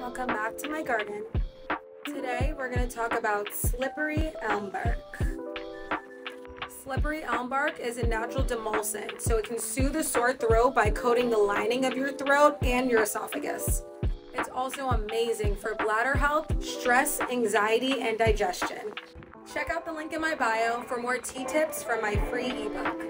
welcome back to my garden. Today we're going to talk about slippery elm bark. Slippery elm bark is a natural demulcent, so it can soothe a sore throat by coating the lining of your throat and your esophagus. It's also amazing for bladder health, stress, anxiety, and digestion. Check out the link in my bio for more tea tips from my free ebook.